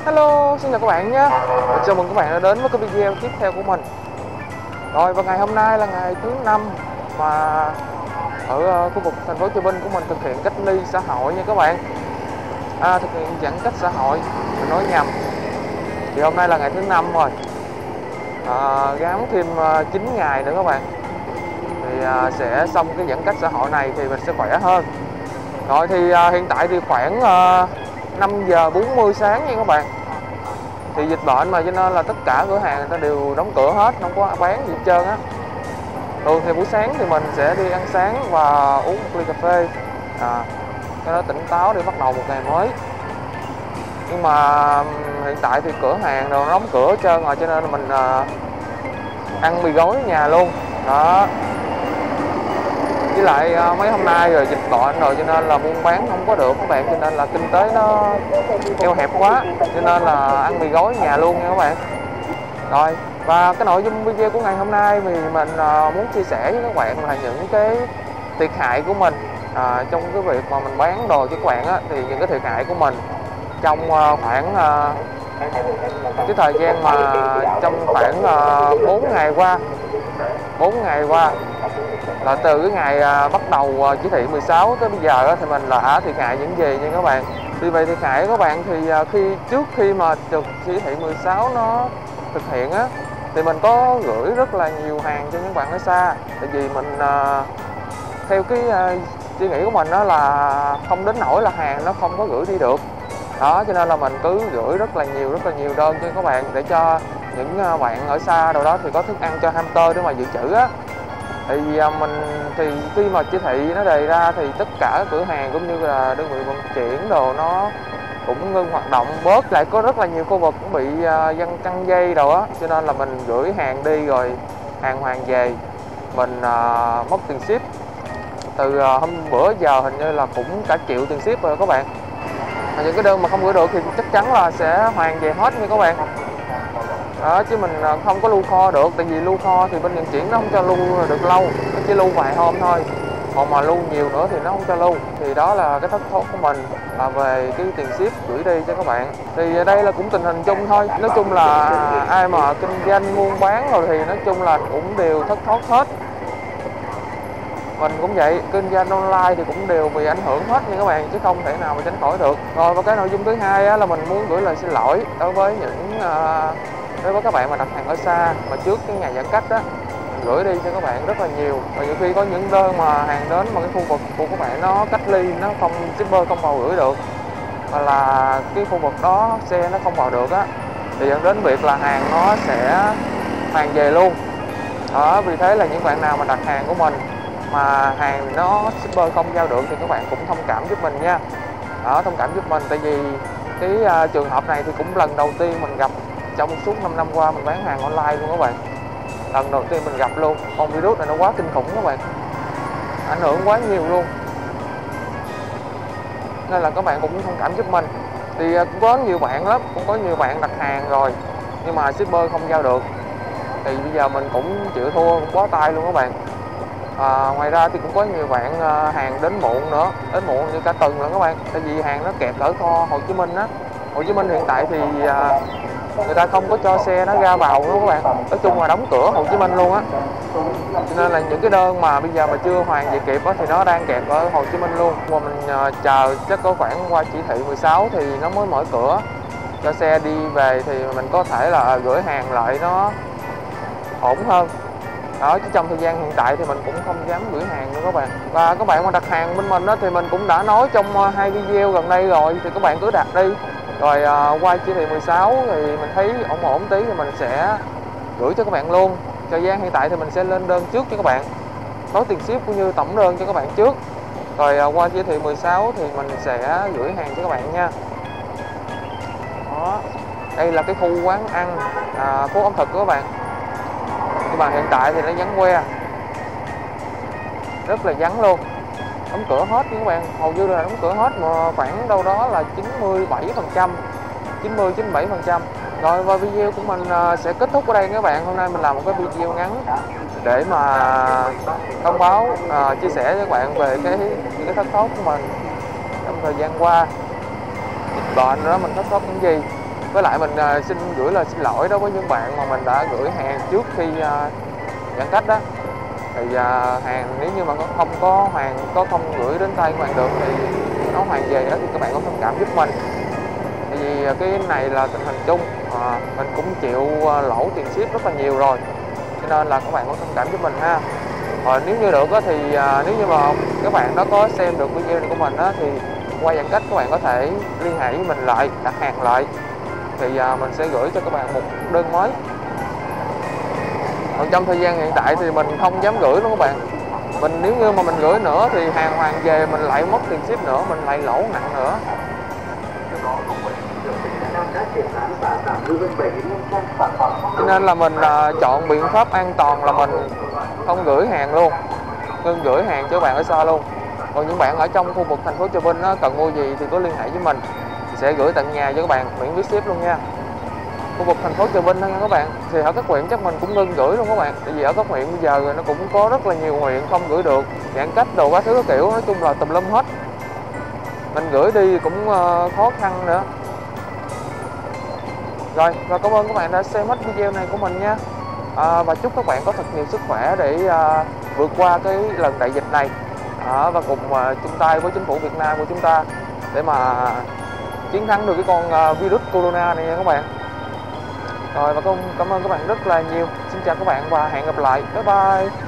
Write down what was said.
Hello, xin chào các bạn nhé. Chào mừng các bạn đã đến với cái video tiếp theo của mình. Rồi, và ngày hôm nay là ngày thứ 5 mà ở khu vực thành phố Hồ Chí Minh của mình thực hiện cách ly xã hội nha các bạn. Thực hiện giãn cách xã hội, mình nói nhầm. Thì hôm nay là ngày thứ 5 rồi. Gắn thêm 9 ngày nữa các bạn. Thì sẽ xong cái giãn cách xã hội này thì mình sẽ khỏe hơn. Rồi thì hiện tại thì khoảng 5 giờ 40 sáng nha các bạn. Thì dịch bệnh mà cho nên là tất cả cửa hàng người ta đều đóng cửa hết, không có bán gì hết trơn á. Thường thì buổi sáng thì mình sẽ đi ăn sáng và uống một ly cà phê cho nó tỉnh táo để bắt đầu một ngày mới. Nhưng mà hiện tại thì cửa hàng đều đóng cửa hết trơn rồi, cho nên là mình ăn mì gói ở nhà luôn đó. Với lại mấy hôm nay rồi dịch bệnh rồi cho nên là buôn bán không có được các bạn, cho nên là kinh tế nó eo hẹp quá, cho nên là ăn mì gói ở nhà luôn nha các bạn. Rồi, và cái nội dung video của ngày hôm nay thì mình muốn chia sẻ với các bạn là những cái thiệt hại của mình trong cái việc mà mình bán đồ cho các bạn á. Thì những cái thiệt hại của mình trong khoảng cái thời gian mà trong khoảng 4 ngày qua 4 ngày qua là từ cái ngày bắt đầu chỉ thị 16 tới bây giờ á, thì mình đã thiệt hại những gì nha các bạn. Thì về thiệt hại của các bạn thì trước khi mà được chỉ thị 16 nó thực hiện á, thì mình có gửi rất là nhiều hàng cho những bạn ở xa. Tại vì mình theo cái suy nghĩ của mình đó là không đến nỗi là hàng nó không có gửi đi được đó, cho nên là mình cứ gửi rất là nhiều đơn cho các bạn, để cho những bạn ở xa đâu đó thì có thức ăn cho hamster để mà dự trữ á. Thì khi mà chỉ thị nó đề ra thì tất cả các cửa hàng cũng như là đơn vị vận chuyển đồ nó cũng ngưng hoạt động bớt lại. Có rất là nhiều khu vực cũng bị dân căng dây đồ á, cho nên là mình gửi hàng đi rồi hàng hoàn về mình mất tiền ship. Từ hôm bữa giờ hình như là cũng cả triệu tiền ship rồi các bạn. Những cái đơn mà không gửi được thì chắc chắn là sẽ hoàn về hết nha các bạn đó, chứ mình không có lưu kho được. Tại vì lưu kho thì bên vận chuyển nó không cho lưu được lâu, nó chỉ lưu vài hôm thôi, còn mà lưu nhiều nữa thì nó không cho lưu. Thì đó là cái thất thoát của mình về cái tiền ship gửi đi cho các bạn. Thì đây là cũng tình hình chung thôi. Nói chung là ai mà kinh doanh buôn bán rồi thì nói chung là cũng đều thất thoát hết. Mình cũng vậy, kinh doanh online thì cũng đều bị ảnh hưởng hết nha các bạn, chứ không thể nào mà tránh khỏi được. Rồi, và cái nội dung thứ hai á, là mình muốn gửi lời xin lỗi đối với các bạn mà đặt hàng ở xa mà trước cái ngày giãn cách đó, mình gửi đi cho các bạn rất là nhiều. Và nhiều khi có những đơn mà hàng đến mà cái khu vực của các bạn nó cách ly, nó không, shipper không vào gửi được, hoặc là cái khu vực đó xe nó không vào được á, thì dẫn đến việc là hàng nó sẽ hoàn về luôn đó. Vì thế là những bạn nào mà đặt hàng của mình mà hàng nó shipper không giao được thì các bạn cũng thông cảm giúp mình nha. Đó, thông cảm giúp mình, tại vì cái trường hợp này thì cũng lần đầu tiên mình gặp trong suốt 5 năm qua mình bán hàng online luôn các bạn. Lần đầu tiên mình gặp luôn. Con virus này nó quá kinh khủng các bạn, ảnh hưởng quá nhiều luôn, nên là các bạn cũng thông cảm giúp mình. Thì cũng có nhiều bạn lắm, cũng có nhiều bạn đặt hàng rồi nhưng mà shipper không giao được, thì bây giờ mình cũng chịu thua, cũng bó tay luôn các bạn. Ngoài ra thì cũng có nhiều bạn hàng đến muộn nữa, đến muộn như cả tuần nữa các bạn. Tại vì hàng nó kẹt ở kho Hồ Chí Minh á. Hồ Chí Minh hiện tại thì người ta không có cho xe nó ra vào nữa các bạn. Nói chung là đóng cửa Hồ Chí Minh luôn á. Cho nên là những cái đơn mà bây giờ mà chưa hoàn về kịp á, thì nó đang kẹt ở Hồ Chí Minh luôn. Mà mình chờ chắc có khoảng qua chỉ thị 16 thì nó mới mở cửa cho xe đi về, thì mình có thể là gửi hàng lại nó ổn hơn đó. Chứ trong thời gian hiện tại thì mình cũng không dám gửi hàng nữa các bạn. Và các bạn mà đặt hàng bên mình đó, thì mình cũng đã nói trong 2 video gần đây rồi, thì các bạn cứ đặt đi, rồi qua chỉ thị 16 thì mình thấy ổn tí thì mình sẽ gửi cho các bạn luôn. Thời gian hiện tại thì mình sẽ lên đơn trước cho các bạn, nói tiền ship cũng như tổng đơn cho các bạn trước, rồi qua chỉ thị 16 thì mình sẽ gửi hàng cho các bạn nha. Đó, đây là cái khu quán ăn phố ẩm thực của các bạn. Nhưng mà hiện tại thì nó vắng que, rất là vắng luôn, đóng cửa hết nha các bạn. Hầu như là đóng cửa hết, mà khoảng đâu đó là 97%, 97%. Rồi, và video của mình sẽ kết thúc ở đây các bạn. Hôm nay mình làm một cái video ngắn để mà thông báo, chia sẻ với các bạn về những cái thất thoát của mình trong thời gian qua. Dịch bệnh đó mình thất thoát những gì. Với lại mình xin gửi lời xin lỗi đối với những bạn mà mình đã gửi hàng trước khi giãn cách đó. Thì hàng nếu như mà không có hàng không gửi đến tay các bạn được thì nó hàng về đó thì các bạn có thông cảm giúp mình. Tại vì cái này là tình hình chung, mình cũng chịu lỗ tiền ship rất là nhiều rồi, cho nên là các bạn có thông cảm giúp mình ha. Nếu như được thì nếu như mà các bạn đó có xem được video này của mình á, thì qua giãn cách các bạn có thể liên hệ với mình lại, đặt hàng lại, thì mình sẽ gửi cho các bạn một đơn mới. Còn trong thời gian hiện tại thì mình không dám gửi luôn các bạn. Nếu như mà mình gửi nữa thì hàng hoàn về mình lại mất tiền ship nữa, mình lại lỗ nặng nữa. Cho nên là mình chọn biện pháp an toàn là mình không gửi hàng luôn, ngưng gửi hàng cho các bạn ở xa luôn. Còn những bạn ở trong khu vực thành phố Trà Vinh cần mua gì thì có liên hệ với mình, sẽ gửi tận nhà cho các bạn miễn phí ship luôn nha. Khu vực thành phố Trà Vinh thôi nha các bạn, thì ở các huyện chắc mình cũng ngưng gửi luôn các bạn. Tại vì ở các huyện bây giờ nó cũng có rất là nhiều huyện không gửi được, giãn cách đồ quá thứ kiểu, nói chung là tùm lum hết. Mình gửi đi cũng khó khăn nữa. Rồi, và cảm ơn các bạn đã xem hết video này của mình nha. Và chúc các bạn có thật nhiều sức khỏe để vượt qua cái lần đại dịch này, và cùng chung tay với chính phủ Việt Nam của chúng ta để mà chiến thắng được cái con virus corona này nha các bạn. Rồi, và cảm ơn các bạn rất là nhiều. Xin chào các bạn và hẹn gặp lại. Bye bye.